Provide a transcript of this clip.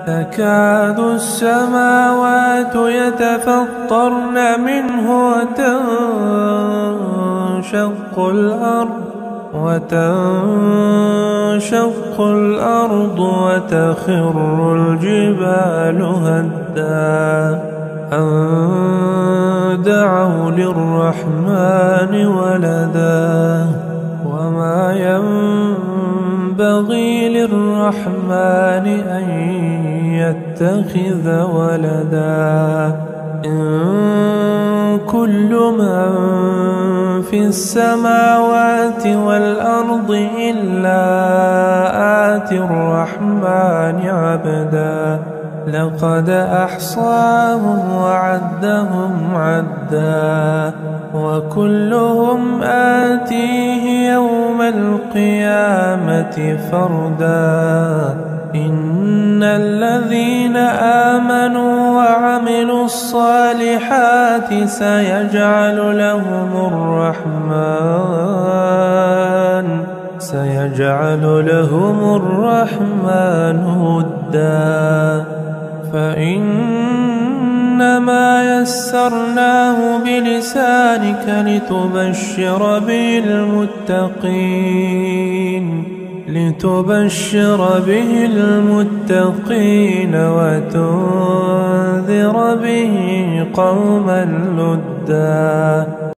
تكاد السماوات يتفطرن منه وتنشق الأرض وتخر الجبال هدا أن دعوا للرحمن ولدا وما ينبغي للرحمن أن يتخذ ولدا إن كل من في السماوات والأرض إلا آتي الرحمن عبدا لقد أحصاهم وعدهم عدا وكلهم آتيه يوم القيامة فردا إن الذين آمنوا وعملوا الصالحات سيجعل لهم الرحمن ودا فإنما يسرناه بلسانك لتبشر به المتقين وتنذر به قوما لدا